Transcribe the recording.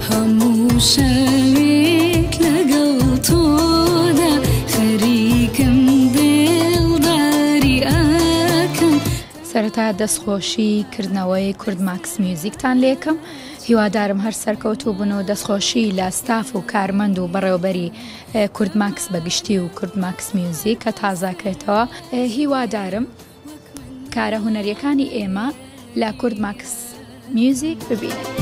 هەموو شەوێک لەگەڵ تۆدا خەریکم دڵداری ئەکەم. سەرەتا دەستخۆشی کردنەوەی کورد ماکس میوزیکتان لێکم. هیوادارم هەر سەرکەوتوو بوون و دەستخۆشی لە ستاف و کارمەند و بەڕێوەبەری کورد ماکس بەگشتی و کورد ماکس میوزیک کە تازاکرێتەوە. هیوادارم کارە هونەریەکانی ئێمە لە کورد ماکس میوزیک ببینێت.